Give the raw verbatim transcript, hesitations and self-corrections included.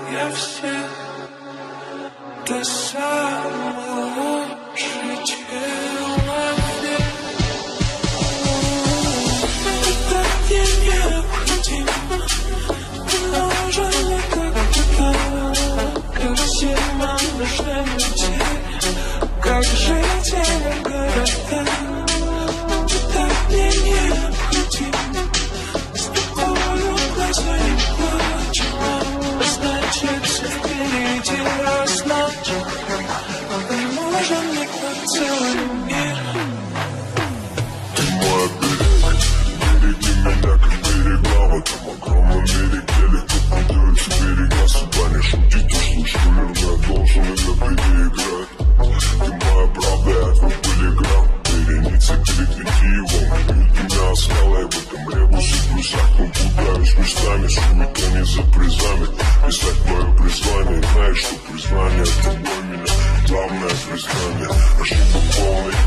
я всех. Ты самый лучший человек. Это мне необходимо. Ты нужен мне как Необходимо нужно найти, как жить в города. Это мне необходимо. С тобою глаза не плачут, значит все впереди значит. Ты нужен мне как целый мир. Ты мой берег, береги меня как берега. В этом огромном мире, где легко путаются берега. Судьба не шутит, услышь шулер, но я должен иногда переиграть. Ты моя правда, я твой полиграф. Вереницы перекрытие волны бьют меня скалой. В этом ребусе в плюсах путаюсь местами. Суета не за призами. Писать мое призвание, знаешь, что признание тобой меня главное признание. Ошибок полный